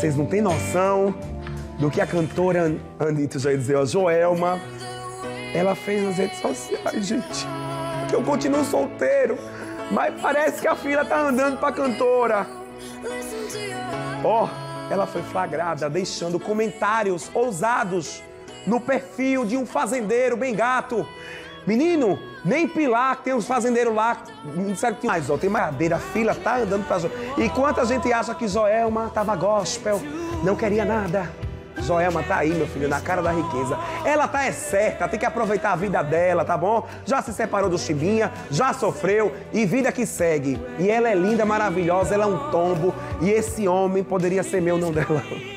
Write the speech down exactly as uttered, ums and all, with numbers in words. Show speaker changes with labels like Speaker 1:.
Speaker 1: Vocês não têm noção do que a cantora Anitta, já ia dizer, ó, Joelma, ela fez nas redes sociais, gente. Eu continuo solteiro, mas parece que a fila tá andando pra cantora. Ó, oh, ela foi flagrada deixando comentários ousados no perfil de um fazendeiro bem gato. Menino, nem Pilar, que tem uns fazendeiros lá, não disseram que tem mais, ó, tem madeira, a fila tá andando pra Joelma. E quanta gente acha que Joelma tava gospel, não queria nada. Joelma tá aí, meu filho, na cara da riqueza. Ela tá é certa, tem que aproveitar a vida dela, tá bom? Já se separou do Chibinha, já sofreu e vida que segue. E ela é linda, maravilhosa, ela é um tombo e esse homem poderia ser meu, não dela.